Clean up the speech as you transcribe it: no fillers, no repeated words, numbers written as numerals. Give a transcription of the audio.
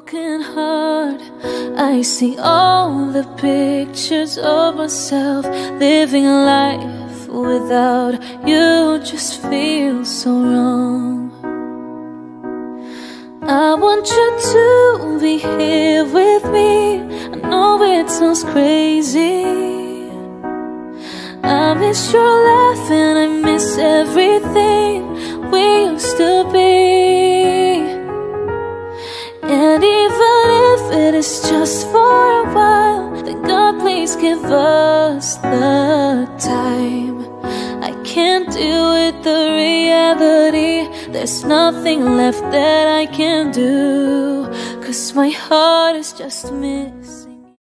broken heart. I see all the pictures of myself living life without you just feels so wrong. I want you to be here with me. I know it sounds crazy. I miss your laugh and I miss everything we used to be. And even if it is just for a while, then God please give us the time. I can't deal with the reality. There's nothing left that I can do, 'cause my heart is just missing